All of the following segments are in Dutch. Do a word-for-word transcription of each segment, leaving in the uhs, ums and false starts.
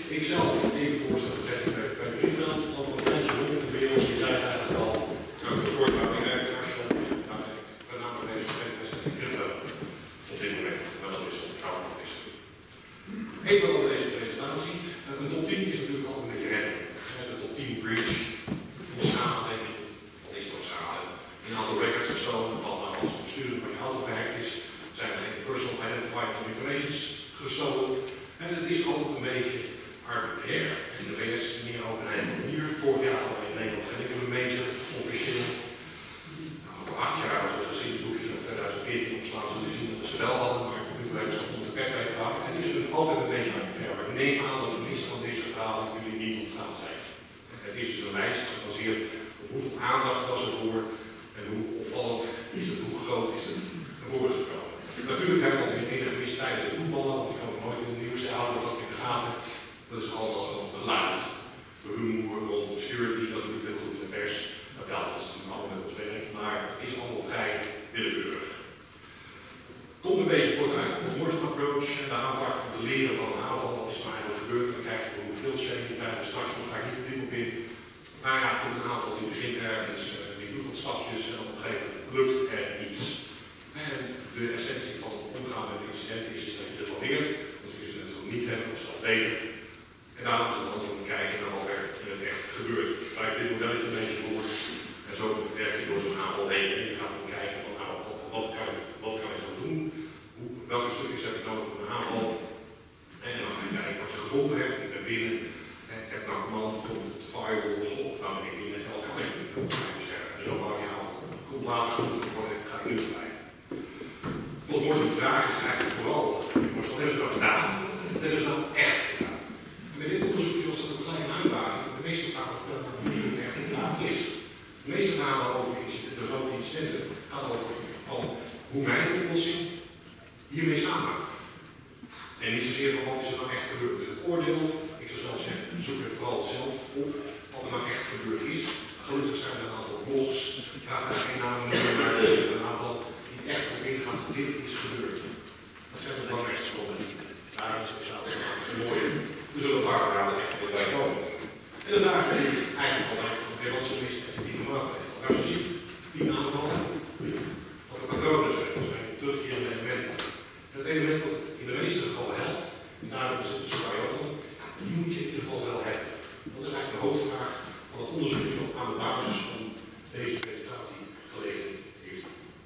Ikzelf, even voorstellen tegen Peter Rietveld, al een tijdje rond in de wereld. Je zei het eigenlijk al, nou, ik kort waar ik werk naar Shop, nou, ik voornamelijk bezig met in crypto op dit moment, maar dat is wat ik hou van vissen. Even over deze presentatie. Een top tien is natuurlijk altijd een beetje rennen. De top tien breach, de samenleving, wat is toch samen? Een aantal records gestolen, wat nou als het besturen van je auto gehackt is, zijn er geen personal identified informations gestolen. En het is altijd een beetje arbitrair. In de V S is het meer openheid dan hier. Vorig jaar hadden we in Nederland geen enkele major officieel. Nou, voor acht jaar, als we de geschiedenisboekjes van tweeduizend veertien opslaan, zullen we zien dat ze wel hadden, maar nu hebben ze onder de pet weggehouden. Het is altijd een beetje arbitrair. Maar ik neem aan dat de meeste van deze verhalen jullie niet ontgaan zijn. Het is dus een lijst gebaseerd op hoeveel aandacht was er voor en hoe opvallend is het, hoe groot is het naar voren gekomen. Natuurlijk hebben we al enige mis tijdens het voetballen, want ik kan ook nooit in het nieuws houden dat in de gaten. Dat is allemaal gewoon geluid. Rumoer rond security, dat doet heel goed in de pers. Dat, ja, dat is natuurlijk allemaal met ons werk, maar het is allemaal vrij willekeurig. Komt een beetje voort uit de mortem approach en de aanpak om te leren van een aanval. Wat is er nou eigenlijk gebeurd? Dan krijg je een killchain, die krijg je straks nog, ga ik niet te diep op in. Maar ja, goed, een aanval die begint ergens, uh, die doet wat stapjes en op een gegeven moment lukt er iets. En de essentie van het omgaan met incidenten is, is dat je ervan leert, als je het zo niet hebt of zelfs beter. En daarom is het handig om te kijken naar wat er in het echt gebeurt. Ik krijg dit modelletje een beetje voor en zo werk je door zo'n aanval heen en je gaat dan kijken van nou, wat kan ik, wat kan ik dan doen? Hoe, welke stukjes heb ik nodig voor een aanval? En dan ga je kijken wat je gevonden hebt, ik ben binnen, ik heb nou command, komt het firewall, god, nou ben ik binnen, en wat kan ik doen? En zo bouw je aanval. Komt later goed, dan ga ik nu bij. Wat wordt een vraag is eigenlijk vooral, wat hebben ze nou gedaan? Wat hebben ze nou echt gedaan? En met dit onderzoekje was dat een kleine uitdaging. De meeste vragen vertellen dat het niet echt gedaan is. De meeste verhalen over de grote incidenten gaan over van hoe mijn oplossing hiermee samenhangt. En niet zozeer van wat is er nou echt gebeurd. Dus het oordeel, ik zou zelf zeggen, zoek het vooral zelf op wat er nou echt gebeurd is. Gelukkig zijn er een aantal blogs, ik ga er geen namen noemen, maar er zijn een aantal die echt op ingaan, dit is gebeurd. Dat zijn de belangrijkste scholen. Daar is het zelfs mooi. Er zullen een paar verhalen echt bij komen. En de vraag is eigenlijk altijd van okay, wat is de meest effectieve maatregel? Als je ziet, tien aanvallen, wat de patronen zijn, dat zijn terugkerende elementen. Het element wat in de meeste gevallen helpt, en daarom is het dus vrij van, die moet je in ieder geval wel hebben. Dat is eigenlijk de hoofdvraag van het onderzoek die nog aan de basis van deze presentatie gelegen heeft.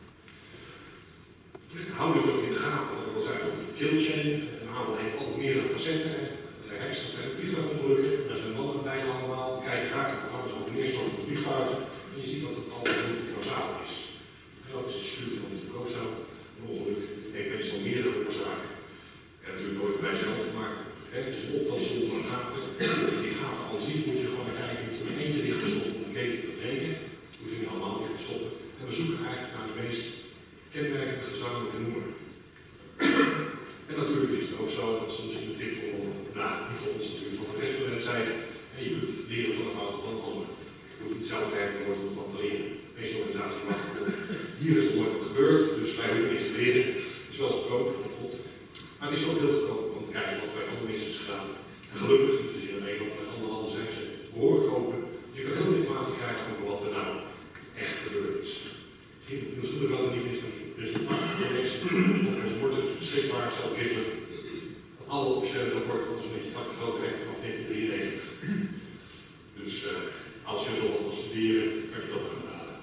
Hou dus ook in de gaten, dat wil zeggen over de killchain. Een aantal heeft al meerdere facetten. Er extra zijn vliegtuigongelukken, er zijn mannen bij allemaal. Kijk graag in programma's over neerstorten van vliegtuigen. En je ziet dat het altijd multicausaal is. Dat is in security van natuurlijk ook zo. Een ongeluk heeft meestal meerdere oorzaken. En natuurlijk nooit bij zelf, maar het is een optelsom van gaten. Die gaten al ziet, moet je gewoon naar kijken of er maar eentje dicht is om een keten te breken. We hoeven niet allemaal dicht te stoppen. En we zoeken eigenlijk naar de meest kenmerkende gezamenlijke noemer. En natuurlijk is het ook zo, dat is misschien een tip voor ons, nou, niet voor ons natuurlijk, maar voor de rest van de website. En je kunt leren van een fout van een ander. Je hoeft niet zelf werk te worden om van te leren. Deze organisatie mag het. Hier is er nooit wat gebeurd, dus wij hoeven niks te leren. Het is wel goedkoop, dat klopt. Maar het is ook heel goedkoop om te kijken wat bij andere mensen is gedaan. En gelukkig, niet zozeer in Nederland, maar met andere landen zijn ze behoorlijk open. Dus je kan heel veel informatie krijgen over wat er nou echt gebeurd is. Misschien dat het niet is, maar er is een prachtige wordt het beschikbaar, zal ik even alle officiële rapporten van ons een beetje pakken groot werk vanaf negentien drieënnegentig. Dus uh, als je nog wat wil studeren, kan je dat gaan halen.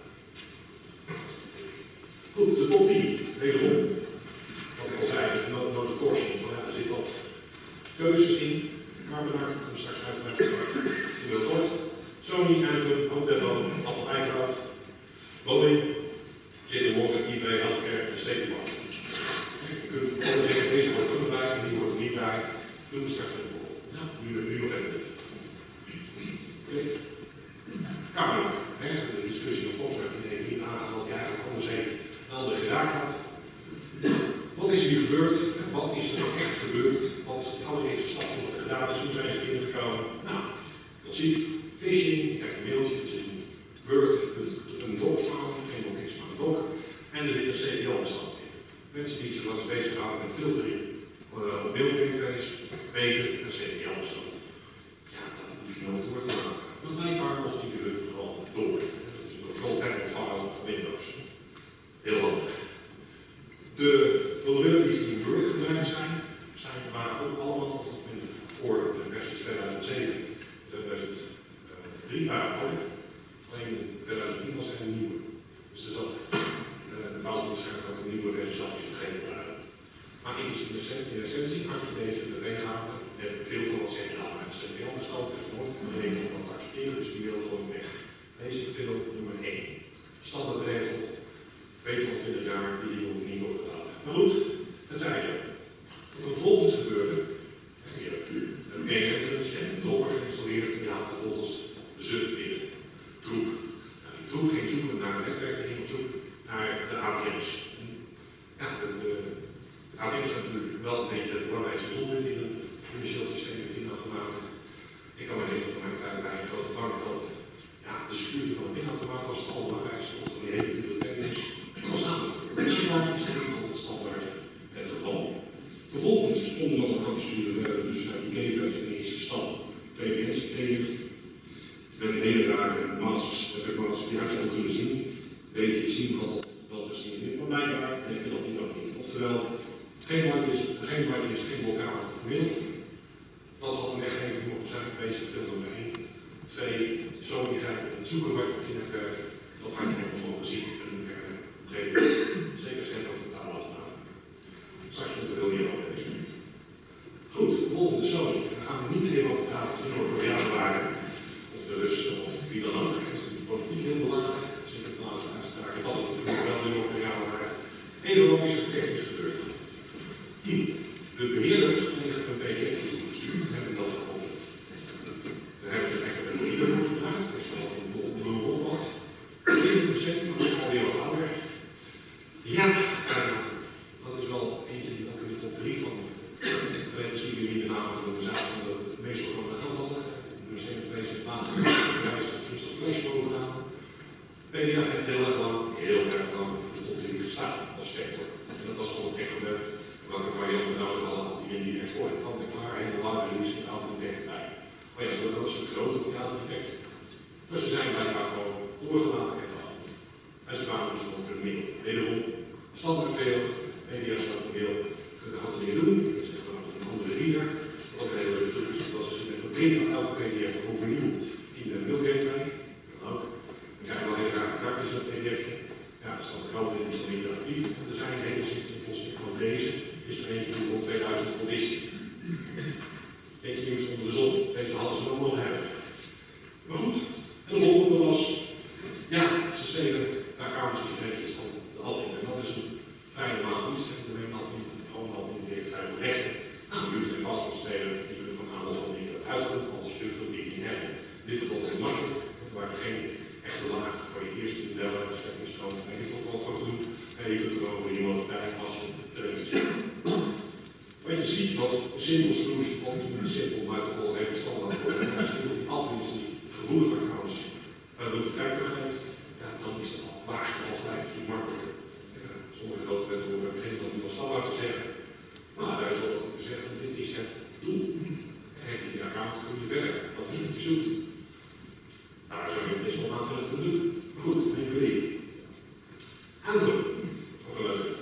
Goed, de top tien, wederom. Wat ik al zei, door de caution, van ja, er zit wat keuzes in. Carbonite, ik kom straks uitgebreid in heel kort. Sony, Anthem, Hotello, Apple iCloud, Boeing, J P Morgan, eBay, Healthcare en Stekenbank. Je kunt altijd zeggen, deze wordt er ook bij en die wordt er niet bij. Doen we straks even voor. Ja, nu, nu nog even dit. Oké. Kamerlijk. De discussie van Vos werd even niet aangehaald dat je eigenlijk anders heeft dan ander geraakt had. Wat is er hier gebeurd? Wat is er nou echt gebeurd? Wat is de allereerste stap die er gedaan is? Hoe zijn ze binnengekomen? Nou, dat zie je. Phishing, je krijgt een mailtje, het is een Word, een doc-file, geen doc is, maar een doc. En er zit een C D L-bestand in. Mensen die zich wel eens bezig houden met filtering uh, op mailgateways weten een C D L-bestand. nooit door te laten. Maar blijkbaar mocht die er gewoon door. Dat is een control panel file van Windows. Heel handig. De vulnerabilities die in Word gebruikt zijn, zijn waren ook allemaal op dat moment voor de versie tweeduizend zeven, tweeduizend drie waren ouder. Alleen in tweeduizend tien was er een nieuwe. Dus er zat uh, de fout waarschijnlijk ook een nieuwe versie zat die vergeten waren. Maar in essentie had je deze meteen gehouden. Het filter wat zegt, ja, maar het is een heel bestand, het wordt maar één om dat te accepteren, dus die wil gewoon weg. Deze film nummer één. Standaardregel, beter dan twintig jaar, die hoeft niet door te laten. Maar goed, het zei je. Wat er vervolgens gebeurde, je hebt een G-engines, je hebt een docker geïnstalleerd en je haalt vervolgens de zut binnen. Troep. Nou, die troep ging zoeken naar het netwerk, die ging op zoek naar de A V M's. Ja, de, de A V M's zijn natuurlijk wel een beetje het belangrijkste doelwit in een financieel systeem met pinautomaten. Ik kan me herinneren van mijn tijd bij een grote bank dat ja, de security van een pinautomaat was het allerbelangrijkste, want van die hele bibliotheek is was aan het verkeerbaar is dat niet altijd standaard het geval. Vervolgens, om dat aan te sturen, werden dus uit de gateways in de eerste stap V P N's gecreëerd. Met hele rare masters, netwerk masters die had je ook kunnen zien. Een beetje zien wat dat wel gezien is, maar blijkbaar denk je dat hij dat niet. Oftewel, geen whitelist, geen whitelist, geen blokkade op de mail. Dat had een weggever mogen zijn, bezig veel nummer één. Twee, zo ingrijpen en zoeken wat je netwerk, dat had je nog mogen zien en verder geven. Zeker zet over de taal laten. Straks moet er heel meer over deze. Goed, de volgende Sony. Daar gaan we niet even over praten of de Noord-Koreanen waren, of de Russen, of wie dan ook. Dat is de politiek heel belangrijk. Zeker de laatste uitspraak. Dat het natuurlijk wel de Noord-Koreanen waren. Even wat is er technisch gebeurd. De beheerders kregen een P D F toegestuurd en hebben dat geopend. Daar hebben ze eigenlijk een reader voor gebruikt, dat is wel een blue of wat. twintig procent van de alweer wat ouder. Ja, uh, dat is wel eentje die ook in de top drie van even zien jullie de namen van de zaken, dat het meestal gewoon een aanvallen. Dus één of twee zijn laatste prijs, dus dat vlees bovenaan. P D F heeft heel erg lang, heel erg lang op de top drie gestaan als vector. En dat was gewoon echt gebeurd. Welke varianten nodig hadden die in die export kant en klaar, hele lange release met auto-effect bij. Maar ja, zo dat was een grote van die auto-effect. Maar ze zijn blijkbaar gewoon doorgelaten en gehaald. En ze kwamen dus nog voor mail. Wederom, standaard veel, P D F staat voor mail, je kunt een aantal dingen doen. Je zit gewoon op een andere reader. Wat ook een hele leuke truc is, dat ze met een print van elke P D F overnieuw in de mail gateway. Dan ook. Dan krijg je wel hele rare kaartjes in het P D F'je. Ja, dat staat er ook in, is dan niet actief. En er zijn geen simpels, ik kan deze. Is er eentje die rond tweeduizend vol is. Eentje nieuws onder de zon. Deze hadden ze ook nog hebben. Maar goed, en de volgende was, ja, ze stelen naar kamersysteemjes van de admin. En dat is een vrij normaal iets. En de main admin, gewoon admin, die heeft vrij veel rechten. Nou, user en password stelen, die kunnen van aanbod die eruit uitkomt als je veel die je niet hebt. In dit geval is het makkelijk, want er waren geen echte lagen voor je eerste bellen, beschermingsstroom, en dit geval van doen. En je kunt er over iemand bij als je erin zit. Wat je ziet was simpel solution, komt niet simpel, maar toch wel even standaard voor. En als je die admins die gevoelige accounts doet de veiligheid, ja, dan is het al waagd al gelijk niet makkelijker. Ja, sommige grote wethoren beginnen dat nu al standaard te zeggen. Maar daar is wel wat te zeggen, dit is het doel. En heb je die account, kun je verder. Dat is wat je zoekt. Daar zou je best wel aanvullend kunnen doen. Maar goed, even weer. Aanvul. Ook een leuke.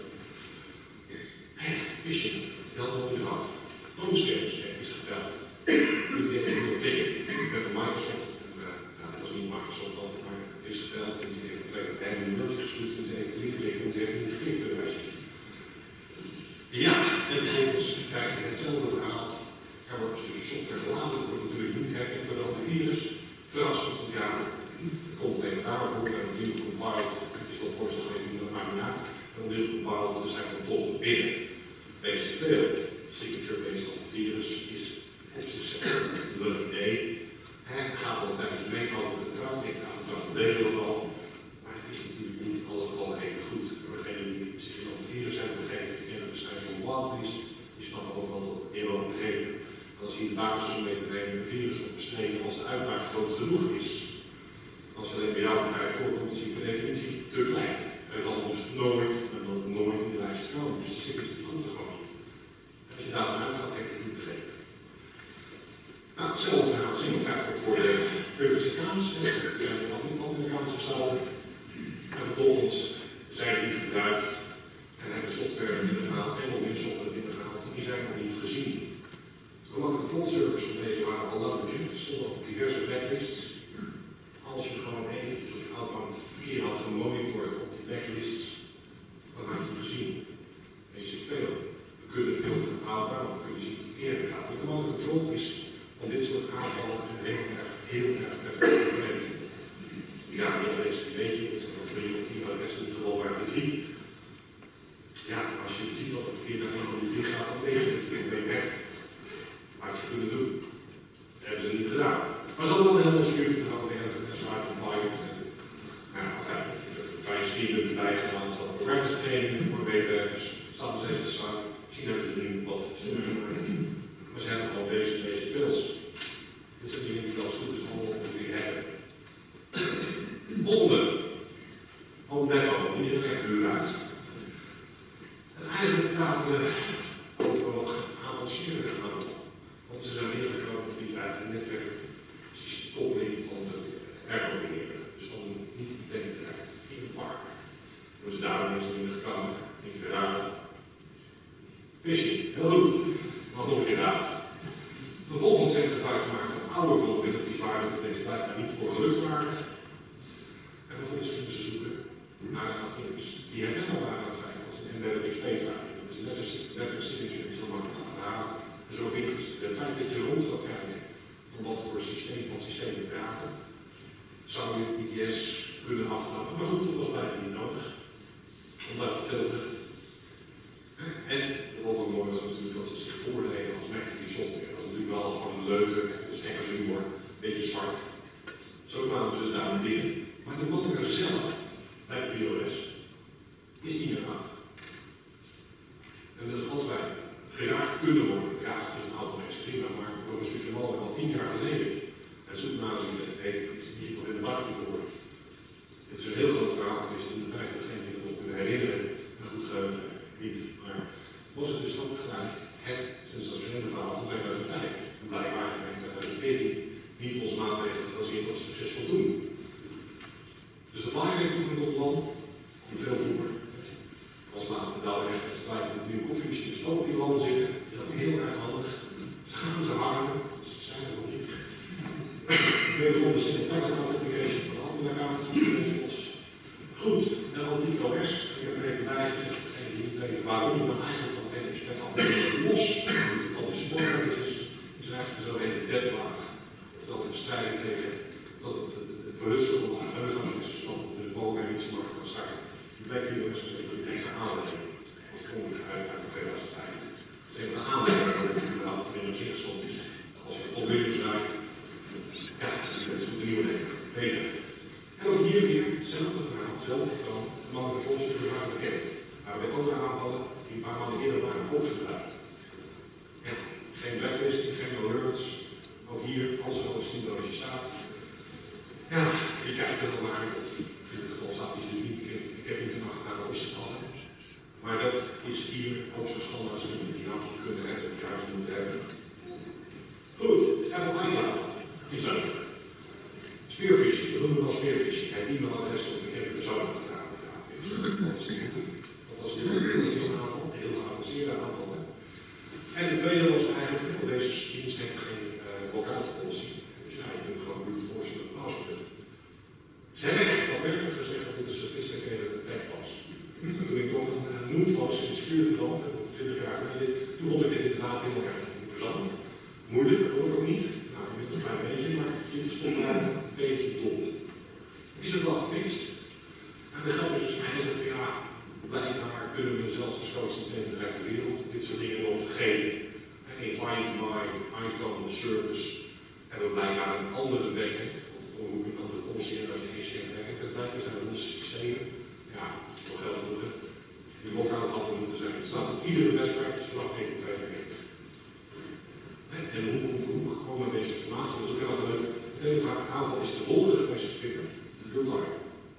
Phishing. Dat nog niet gehad. Phone-sales is geteld. Dit is echt heel tikken. Ik ben van Microsoft. En, uh, ja, dat was niet Microsoft altijd, maar het is geteld. En die heeft twee keer een mailtje gestuurd. En ze heeft drie klikken. En ze heeft niet geklikt bij wijze. Ja, en vervolgens krijg je hetzelfde verhaal. Er wordt een stukje software geladen. Dat wordt natuurlijk niet herkend door de antivirus. Verrassend, want ja, het komt alleen daarvoor. We hebben opnieuw compiled. Het is wel voorstelgeving, dat maakt niet uit. En opnieuw compiled, dus zijn we toch binnen. Basic veel. Signature-based antivirus is op zichzelf een leuk idee. Het gaat wel tijdens de meekant vertrouwd. Ik ga het delen nog al. Maar het is natuurlijk niet in alle gevallen even goed. Voor degenen die zich een antivirus hebben gegeven, die kennen de strijd van wild is, die snappen ook wel dat het heel erg begrepen. En als je in de basis om mee te nemen een virus wordt bestreden als de uitbraak groot genoeg is. Als je alleen bij jou bedrijf voorkomt, is die per definitie te klein. Er zal dus nooit en dan nooit in de lijst komen. Dus die zit die komt er gewoon niet. En als je daar vanuit gaat, heb je het niet begrepen. Nou, hetzelfde verhaal, single factor for geen voor medewerkers, staat nog steeds zwart. Misschien hebben ze nu wat slimmer gemaakt. Maar ze hebben gewoon deze basic fills. Dit zijn dingen die als goed is allemaal ongeveer hebben. Volgende. Home Depot, die is echt duur uit. En eigenlijk praten we over een wat geavanceerde aanval. Want ze zijn neergekomen via het netwerk, koppeling van de airco-beheerder. Dus dan niet die tankbedrijf, in het park. Dus daarom is het in de gekomen, in Ferrari. Phishing, heel goed. Maar nog een keer raad. Vervolgens hebben ze gebruik gemaakt van oude vulnerabilities waar deze blijkbaar niet voor gelukt waren. En vervolgens gingen ze zoeken naar agendas die herkenbaar waren aan het feit dat ze een embedded X P waren. Dat is net als netwerk signature die zo makkelijk achterhalen. En zo vind je het feit dat je rond gaat kijken om wat voor systeem van systemen te dragen, zou je I D S kunnen aftrappen. Maar goed, dat was bijna niet nodig. Om dat te filteren. En wat ook mooi was natuurlijk dat ze zich voordeden als McAfee software. Dat was natuurlijk wel gewoon een leuke, dus hackers humor, een beetje zwart. Zo kwamen ze daar binnen. Maar de malware zelf, bij de B O S, is niet meer oud. En dus als wij geraakt kunnen worden, ja, het is een aantal mensen prima, maar door een stukje malware al tien jaar geleden. En zoek maar eens in het heeft die nog in de markt voor. Het is een heel groot verhaal geweest in de tijd voor degenen die dat nog kunnen herinneren. En goed geheugen niet. Maar was het dus ook gelijk het sensationele verhaal van tweeduizend vijf. En blijkbaar hebben we in tweeduizend veertien niet onze maatregelen gebaseerd op succesvol doen. Dus de baaier heeft ook nog plan om veel vroeger. Als laatste medaille heeft het blijkt dat de nieuwe koffiemachines ook in landen zitten. Dat is ook heel erg handig. Ze gaan ze harden, ze zijn er nog niet. Wederom de single factor authentication van de admin-account. Goed, en anti-O S. Ik heb er even bij gezegd, degene die niet weten waarom je dan eigenlijk van het hele expert aflevering los van de supportmanages is eigenlijk een zogeheten deadlock. Dat stelt in strijd tegen dat het, het, het verhusselen van de geheugen is, zodat de mogelijkheid niet zo makkelijk kan starten. Die blijkt hier ook eens een deze aanleiding. Oorspronkelijk uit uit tweeduizend vijf. Het is even een aanleiding dat het überhaupt minder zingestopt is. Als je het op Windows draait, ja, dat is een nieuwe ding. Beter. En ook hier weer hetzelfde verhaal, hetzelfde verhaal, de mannelijke volksstukken waren bekend. Maar we hebben ook aanvallen die een paar maanden eerder waren ook gebruikt. Ja, geen blacklisting, geen alerts. Ook hier, als er al een stimulosje staat. Ja, je kijkt er wel naar. In dit geval staat die dus niet bekend. Ik heb niet in acht gedaan of ze het hadden. Maar dat is hier ook zo'n standaard stukken die nou kunnen hebben, die juist moeten hebben. Goed, Apple iCloud. Die is leuk. Spearfishing, we noemen het wel spearfishing. Hij heeft e-mailadres op de bekende persoon gedaan. Dat was heel een aanval, een heel geavanceerde aanval. Hè? En de tweede was eigenlijk, veel deze dienst heeft geen uh, blokkade-policy. Dus ja, je kunt gewoon brute force met een password. Ze hebben echt daadwerkelijk gezegd dat dit een sophisticated attack was. Toen ik nog een uh, noem was in de security land, twintig jaar geleden, toen vond ik dit inderdaad heel erg interessant. Moeilijk, dat hoor ik ook niet. Nou, je bent een klein beetje, maar dit is toch maar een beetje dom. Het is ook wel gefixt. En de grap is dus eigenlijk van ja, blijkbaar kunnen we zelfs de grootste internetbedrijf ter wereld dit soort dingen nog vergeten. In Find My iPhone service hebben we blijkbaar een andere backend, want hoe een andere policy en als je één share backend hebt, blijkbaar zijn er losse systemen. Ja, dat is toch geld genoeg. Die lockout had er moeten zijn. Het staat op iedere best practice vanaf negentien tweeënnegentig. En hoe komt de hoek gewoon met deze informatie? Dat is ook heel erg leuk. Het hele vaak aanval is de volgende geweest op Twitter. Real-time.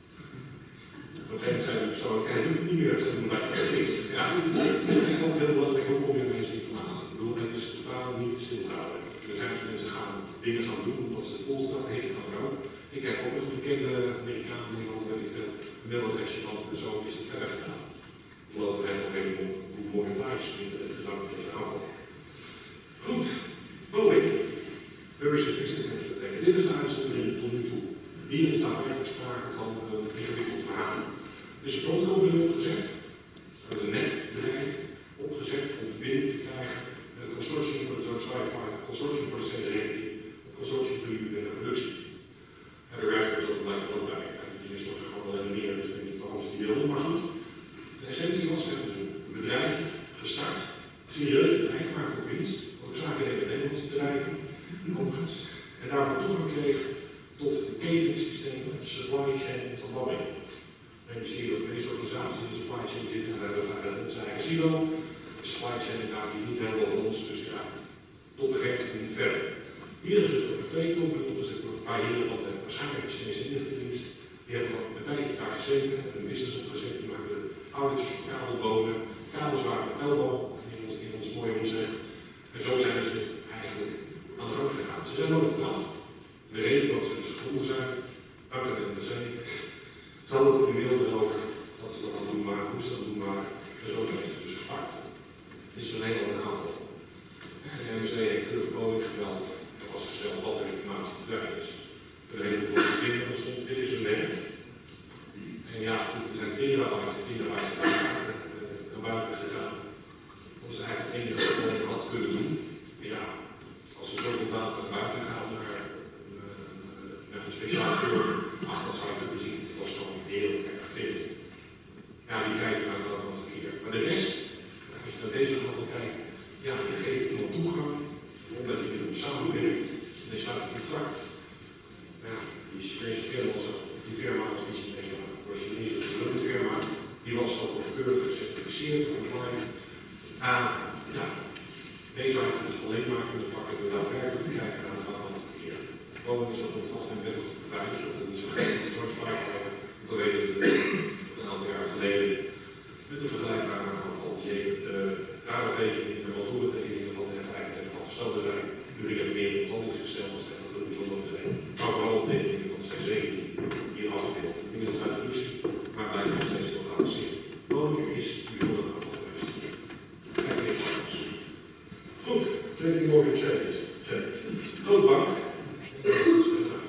Op een gegeven moment zijn we zo, ik doe het niet meer, ze doen blijkbaar gefixt. Ja, dat is ook heel belangrijk, hoe kom je met deze informatie? Ik bedoel, het is totaal niet stilhouden. Er zijn dus mensen gaan dingen gaan doen, omdat ze het volgende heet het dan ook. Ik heb ook een bekende Amerikaan, die al weet ik veel, een mailadresje van de zo is het verder gedaan. Voordat we hebben nog even hoe mooie plaatjes in gedaan met deze aanval. Goed, Boeing. Very sophisticated. Dit is de uitzondering tot nu toe. Hier is daadwerkelijk sprake van een ingewikkeld verhaal. Dus de frontcode opgezet, een netbedrijf opgezet om verbinding te krijgen met het consortium voor de Joint Strike Fighter, het consortium voor de C zeventien, het consortium voor de militaire productie. En er werkt er ook blijkbaar ook bij. En die is toch gewoon alleen meer, dus ik weet niet waarom ze die wilden, maar goed. De essentie was, ze hebben een bedrijf gestart, een serieus bedrijf, maakt ook winst, ook zaken deden Nederlandse bedrijven, overigens, en daarvoor toegang kreeg tot de ketensystemen, de supply chain van Boeing. En je ziet dat deze organisatie in de supply chain zit silo. De supply chain nou, die niet helemaal van ons, dus ja, tot de grens en niet verder. Hier is het voor de V-knop, en er zitten een paar heren van de waarschijnlijk de Chinese inlichtingendienst. Die hebben al een tijdje daar gezeten, hebben een business opgezet, die maken de oudertjes voor kabelbonen, kabels waren van elbow, in ons, in ons mooie Woensrecht. En zo zijn ze eigenlijk aan de gang gegaan. Ze zijn nooit getrapt. De reden dat ze dus gevonden zijn, danken aan de zee, ze hadden het in de wereld erover dat ze dat aan doen waren, hoe ze dat doen waren. En zo zijn ze dus gepakt. Dit is een hele andere aanval. De M C heeft de koning gebeld. Er was gezegd wat er informatie verdwijnt is. Een heleboel dingen ontstond. Dit is een werk. En ja, goed, er zijn terabytes en terabytes naar buiten gegaan. Dat is eigenlijk het enige wat we had kunnen doen. Ja, als er zoveel data naar buiten gaat naar, uh, naar een speciale server, ach, dat zou je kunnen zien. Het was gewoon heel erg veel. Ja, die kijken naar dat wat verkeer. Maar de rest, als je naar deze kant kijkt, ja, je geeft iemand toegang, omdat je met hem samenwerkt, en je sluit een contract. Ja, die Chinese firma was ook, die firma was niet Chinese, maar een Chinese een firma, die was ook overkeurig gecertificeerd, compliant. Uh, ja, deze had je dus alleen maar kunnen pakken door daadwerkelijk te kijken naar het aantal verkeer. Boven is dat nog vast en best wel veilig, dat er niet zo'n slagvaarten, dat weten we een aantal jaar geleden met een vergelijkbare aanval die even de radartekeningen en waltoerentekeningen van de F vijfendertig van gestolen zijn. Jullie hebben meer in tanden gesteld als dat er bijzonder zijn. Maar vooral de tekeningen van de C zeventien hier afgebeeld. Het ding is uit de Russen, maar blijkt nog steeds wel geavanceerd. Woningen is bijzonder aanval geweest. Kijk even anders. Goed, J P Morgan Chase. Groot bank. Dat is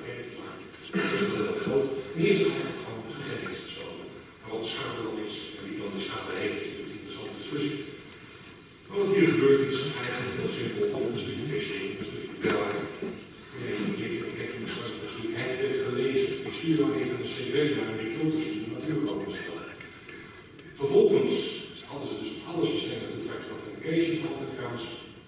wel heel groot. Hier is het eigenlijk gewoon gegevens gestolen. Maar wat de schade dan is en wie dan de schade heeft, is natuurlijk een interessante discussie. Maar wat hier gebeurt is eigenlijk heel simpel. Van een stukje phishing, een stukje bellen. Ik heb een stuk hack werd gelezen. Ik stuur dan even een cv naar een recruiter die natuurlijk ook is. Vervolgens hadden ze dus alle systemen de factor authentication van de accounts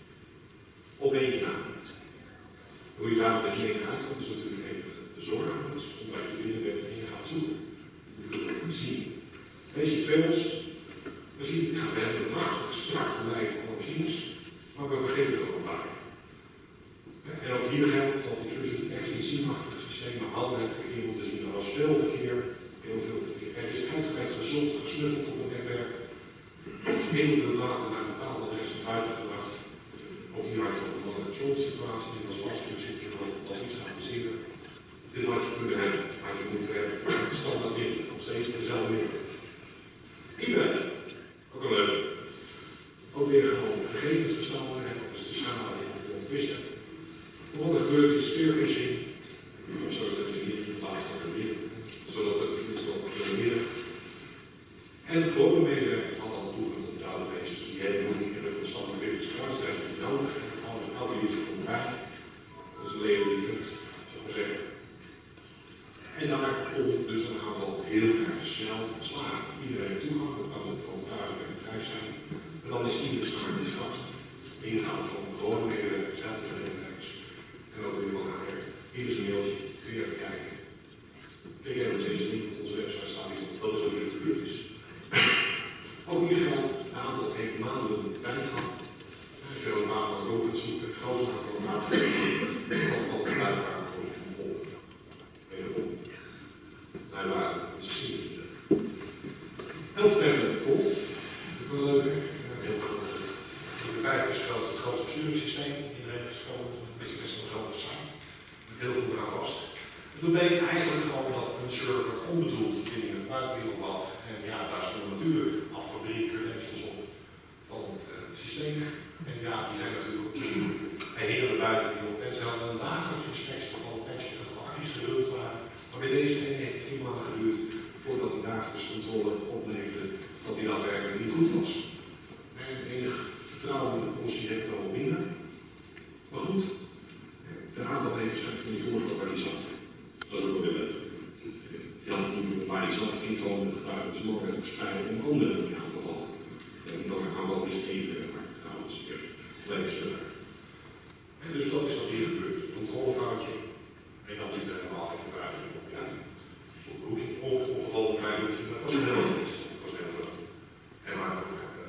op één naam. Hoe je daar met één uitkomt is natuurlijk even de zorg, omdat je binnen bent en je gaat zoeken. Je kunt het niet zien. Basic fails. We zien, ja, we hebben een prachtig strak lijf van machines, maar we vergeten er ook een paar. En ook hier geldt dat intrusive detection SIEM-achtige systemen hadden het verkeer moeten zien. Er was veel verkeer, heel veel verkeer. Er is uitgebreid gezocht, gesnuffeld op het netwerk. Heel veel data naar een bepaalde adres naar buiten gebracht. Ook hier had je nog een control-situatie, die was vastfunctie, dat was iets geavanceerder. Dit had je kunnen hebben, had je moeten hebben. Het standaard in, nog steeds dezelfde middelen. eBay, ook een leuke. Ook weer gewoon gegevens gestolen, en dat is de schade die je moet twisten. Wat er gebeurt is spearfishing, zoals dat je hier in plaats van het midden, zodat het tenminste op het midden. En de gewone medewerkers hadden al toegang tot de database, dus die hebben nog niet meer een standaard business kruis, daar hebben ze nodig. En gewoon een oude user komt bij, dat is een leeuw die vindt, zou ik maar zeggen. En daar komt dus een aantal heel erg snel slagen. Iedereen heeft toegang, dat kan het overtuigend en bedrijf zijn. En dan is iedere schaar die straks ingaat van de gewone medewerkers, zelfde medewerkers. En ook weer van H R. Hier is een mailtje, kun je even kijken. Kijk even op deze link op onze website staat iets dat is ook weer gebeurd is. Ook hier geldt, het aantal heeft maanden tijd gehad. Als je een paar maanden door kunt zoeken, het grootste aantal maanden, dat valt er blijkbaar voor je controle. Wederom. Daar waren ze zien. Healthcare Golf, dat is wel leuk. Heel groot. De vijf is het grootste besturingssysteem. Iedereen is gewoon een beetje best een grote site. Met heel veel eraan vast. Dat betekent eigenlijk gewoon dat een server onbedoeld verbinding met de buitenwereld had. En ja, daar stonden natuurlijk affabriek credentials op van het uh, systeem. En ja, die zijn natuurlijk op te zoeken. Hij hingen er buitenwereld. En ze hadden een dagelijkse inspectie van alle patches dat nog acties geduld waren. Maar bij deze ene heeft het vier maanden geduurd voordat de dagelijkse controle opleverde dat die daadwerkelijk niet goed was. En enig vertrouwen in ons direct wel minder. Maar goed, een aantal even straks van die voorstel waar die zat. Dat is ook wel weer leuk. Je had natuurlijk waar die zat, ging gewoon met gebruiken dus morgen verspreiden om anderen die aan te vallen. Ja, niet alleen aanval is even, maar trouwens is het gelijk sneller. En dus dat is wat hier gebeurt. Een controlefoutje. En dan zit er helemaal geen gebruiking op. Ja, op een hoekje, ongeval een klein hoekje, maar het was een heel groot. Het was heel groot. En maar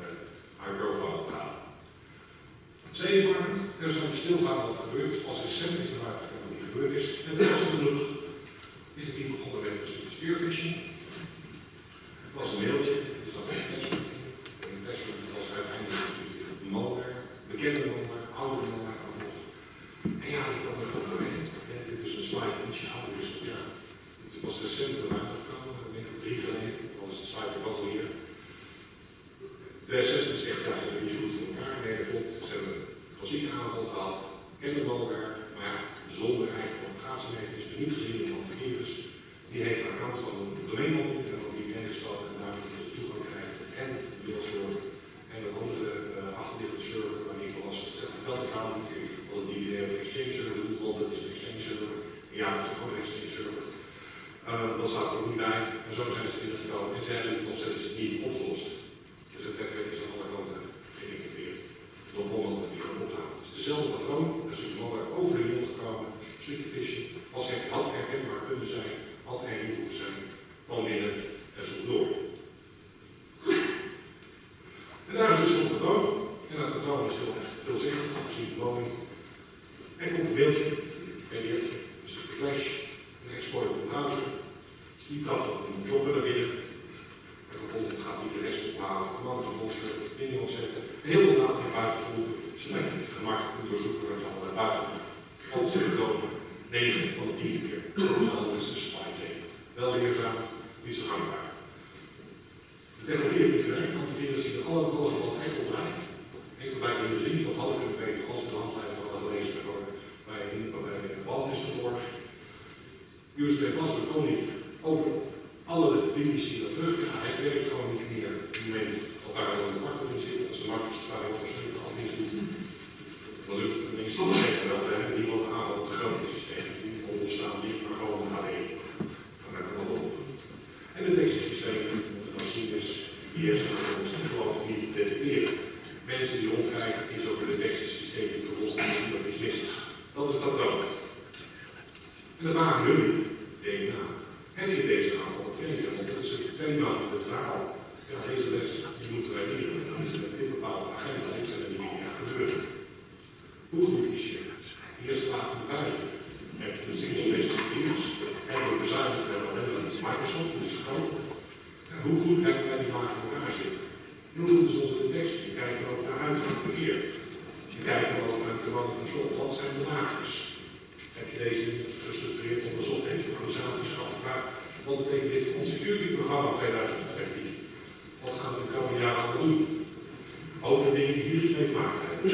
Stedenpark, er is aan stilgaan wat er gebeurd is. Pas recent is er uitgekomen wat er gebeurd is. En verrassend genoeg is het hier begonnen met een stukje spearfishing. Het was een mailtje, dus dat was een testament. Een testament was uiteindelijk een molenaar, bekende molenaar, oude molenaar ook nog. En ja, die kwam er gewoon doorheen. En dit is een slide die ietsje ouder is. Ja, het was recent eruit gekomen, ik denk ik drie geleden. Dat was een slide was al hier. De assessment zegt, ja, ze hebben niet zo goed voor elkaar. Nee, dat klopt. Ze hebben een klassieke aanval gehad, kennen molenaar, maar ja, zonder eigen propagatiemechanisme, niet gezien in antivirus. Die heeft aan de kant van een domeinholding en van die ingestoken en daarmee dat ze toegang krijgen en de mailserver en een andere uh, achterliggende server, waar in ieder geval als het vertelt het verhaal niet in, wat het die de exchange server doet, want dat is een exchange server. Ja, dat is een andere exchange server. Uh, dat staat er ook niet bij. En zo zijn ze binnengekomen en ze hebben het nog steeds niet opgelost. Dus het netwerk is aan alle kanten geïnfecteerd. Door bommen die gewoon opgaan. Het is dezelfde patroon, een stukje mogelijk over de grond gekomen, een stukje phishing. Als het had herkenbaar kunnen zijn, had hij niet hoeven zijn, kwam binnen en zo door. En daar is dus een patroon. En dat patroon is heel erg veelzeggend, afgezien van woning. Er komt een mailtje, een P D F'tje, een stukje flash, een export op de browser. Die trapt op een job naar binnen. En vervolgens gaat hij de rest ophalen, gewoon vervolgens verbinding opzetten. En heel veel data naar buiten voeren, zodat je gemakkelijk kunt doorzoeken wat je al naar buiten gaat. Altijd zit het ook negen van de tien keer. Dat is de supply chain. Wel leerzaam, niet zo gangbaar. De technologie heeft niet gewerkt, want de virus ziet er alle alles al echt op rijden. Heeft het bijna niet gezien, dat hadden we kunnen weten als we de handleiding hadden gelezen bij, bij, bij balletjes punt org. U S B password kon niet over alle linies zien dat terug. Ja, hij werkt gewoon niet meer op het moment dat daar al een factor in zit. Dat is de makkelijkste vijfhonderd al niet doet. Dat lukt het meeste te zeggen wel. We hebben niemand aan op de grote systemen. Niet ontstaan, niet maar gewoon een H D. Dan heb ik wat op. En de tekstsystemen, dan zien dus die eerste gewoon niet detecteren. Mensen die rondkrijgen, is ook in de tekstsystemen vervolgens niet zien dat iets mis is. Dat is het patroon. En dan vragen jullie, D N A, heb je deze aanval gekregen? Want dat is het thema van het verhaal. Ja, deze les, die moeten wij leren. Dan is het met dit bepaalde agenda, dit zijn er die dingen gebeuren. Hoe goed is je eerste laag van de veiligheid? Heb je een single-space virus? Hebben we bezuinigd hebben we Microsoft, hoe is het gekomen? Ja, hoe goed hebben wij die laag van elkaar zitten? En hoe doen dus onze detectie? Je kijkt ook naar uitgang verkeer. Je kijkt ook naar command and control. Wat zijn de laagjes? Heb je deze gestructureerd onderzocht? Heeft je organisaties afgevraagd? Wat betekent dit voor ons security-programma tweeduizend vijftien? Wat gaan we de komende jaren allemaal doen? Ook de dingen die hier iets mee te maken hebben.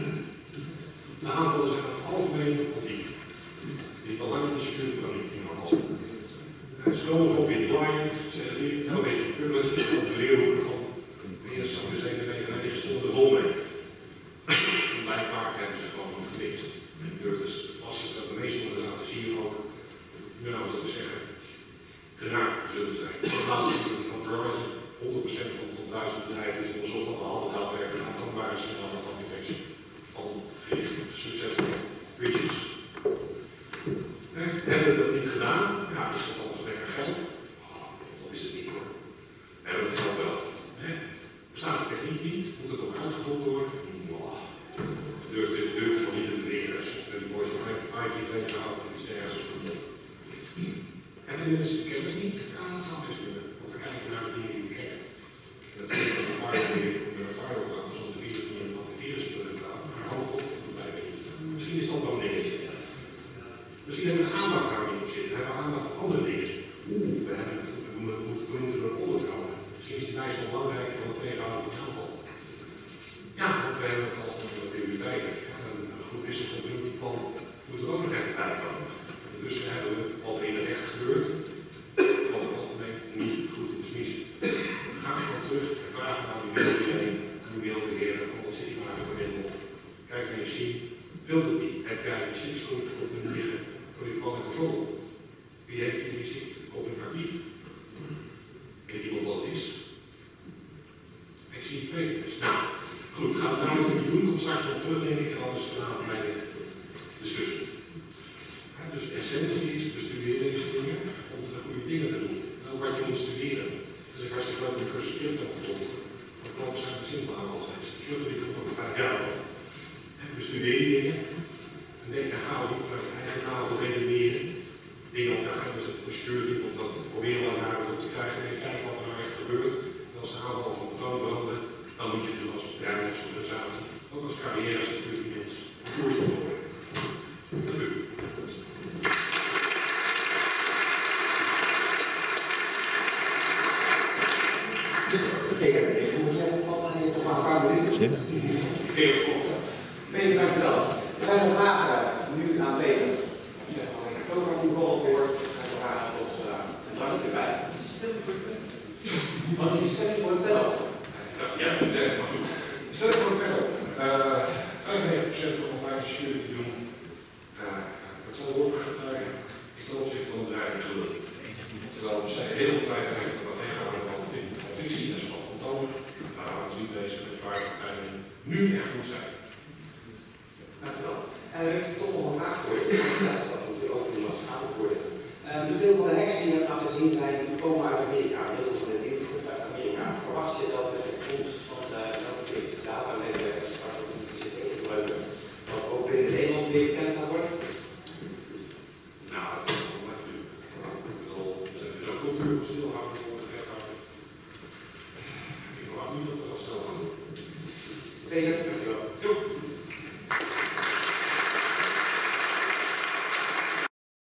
De aanvallen zijn over het algemeen antiek. Niet al lang in de security kan niet in aanval. Ze komen op in de client, ze hebben hier een beetje gebeurd, op de leerhoeken van eerst zo'n zeven weken geleden stonden er vol mee. Blijkbaar hebben ze gewoon niet gefixt. Ik durf dus vast te stellen, de meeste organisaties hier ook, nu nou zou ik zeggen, geraakt zullen zijn. De laatste studie van Verizon, honderd procent van de tot duizend bedrijven is onderzocht dat behalve daadwerkelijk aantoonbare signalen van infectie van succesvolle breaches. Hebben we dat niet gedaan? Ja, is dat dan lekker geld? Oh, dat is het niet hoor. We hebben het geld wel. He? Bestaat de techniek niet? Moet het ook uitgevoerd worden? Wow. Durf dit durf ik nog niet te leren. Software die wordt zo'n I V T gehaald of iets dergelijks. Hebben de mensen de kennis niet? Ja, dat zou best kunnen. Want we kijken naar de dingen die we kennen. Dat is een firewall aan, zoals de virus niet een antivirusproduct aan. Maar hoog op, dat erbij weet. Misschien is dat wel een dingetje. Misschien hebben we de aandacht daar niet op zitten. We hebben aandacht op andere dingen. Oeh, we, hebben, we, moeten, we moeten er onder houden. Misschien is het mij zo belangrijk dan het tegenhouden van die aanval. Ja, want we hebben het als een prioriteit. Een goed business continuity plan moet er ook nog even bij komen. Dus hebben we wat er in het echt gebeurt, over het algemeen niet goed in de smissie. We gaan gewoon terug en vragen aan die mailbeheerder, die mailbeheerder, van wat zit hier maar voor middel op. Kijk naar je C, vult het niet. Heb jij een C-scoop op de liggen voor die quality control? Wie heeft die muziek operatief? Weet iemand wat het is? Ik zie twee vingers. Nou, goed, gaan we het nou even niet doen. Kom straks nog terug, denk ik, en anders vanavond bij de discussie. Ja, dus de essentie is, bestudeer deze dingen om de goede dingen te doen. Nou, wat je moet studeren. Dus ik hartstikke leuk een cursus crypto te volgen. Maar vooral zijn het simpel aan al zijn. De shuttle die komt over vijf jaar al. En als de aanval van betoon veranderen, dan moet je dus als bedrijf, als organisatie, ook als carrière, als security mens, koers op worden. Dat doe ik. Ik heb niks moeten zeggen van mij, toch maar een paar minuten. Meester, dank u wel. Er zijn nog vragen nu aan Peter. Ik zeg alleen, zo kan u wel voor. Er zijn nog vragen aan ons gedaan. En dank je erbij. Wat is die stelling voor het bel? Ja, dat is maar goed. Stel voor het panel. Uh, vijfennegentig procent van online security doen. Uh, dat zal ook gebruiken. Is ten opzichte van de bedrijven geluk. Terwijl we zeggen heel veel tijd hebben dat tegenhouden van, van fictie en van tonen. Maar we zien deze met waar het nu echt moet zijn.